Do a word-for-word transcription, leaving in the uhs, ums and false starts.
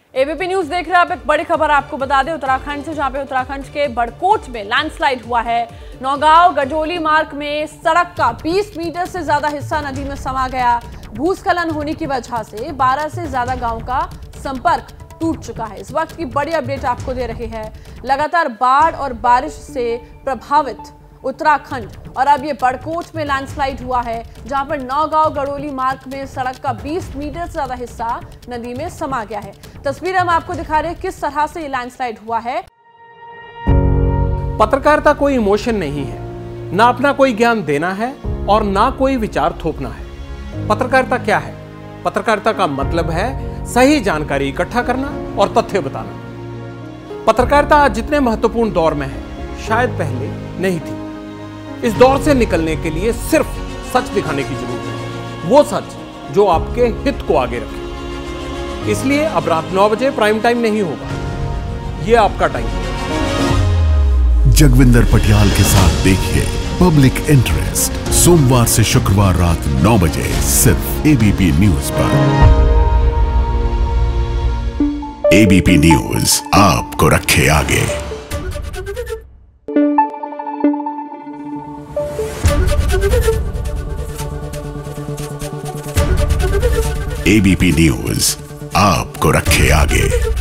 ABP news देख रहे हैं आप। एक बड़ी खबर आपको बता दें उत्तराखंड से, जहां पे उत्तराखंड के बड़कोट में लैंडस्लाइड हुआ है। नौगांव गजोली मार्ग में सड़क का बीस मीटर से ज्यादा हिस्सा नदी में समा गया। भूस्खलन होने की वजह से बारह से ज्यादा गांव का संपर्क टूट चुका है। इस वक्त की बड़ी अपडेट आपको दे रहे हैं। लगातार बाढ़ और बारिश से प्रभावित उत्तराखंड, और अब ये बड़कोट में लैंडस्लाइड हुआ है, जहां पर नौगांव गड़ोली मार्ग में सड़क का बीस मीटर से ज्यादा हिस्सा नदी में समा गया है। तस्वीर हम आपको दिखा रहे हैं किस तरह से ये लैंडस्लाइड हुआ है। पत्रकारिता कोई इमोशन नहीं है, ना अपना कोई ज्ञान देना है और ना कोई विचार थोपना है। पत्रकारिता क्या है? पत्रकारिता का मतलब है सही जानकारी इकट्ठा करना और तथ्य बताना। पत्रकारिता आज जितने महत्वपूर्ण दौर में है, शायद पहले नहीं थी। इस दौर से निकलने के लिए सिर्फ सच दिखाने की जरूरत है, वो सच जो आपके हित को आगे रखे। इसलिए अब रात नौ बजे प्राइम टाइम नहीं होगा, ये आपका टाइम है। जगविंदर पटियाल के साथ देखिए पब्लिक इंटरेस्ट सोमवार से शुक्रवार रात नौ बजे सिर्फ एबीपी न्यूज पर। एबीपी न्यूज आपको रखे आगे। एबीपी न्यूज आपको रखे आगे।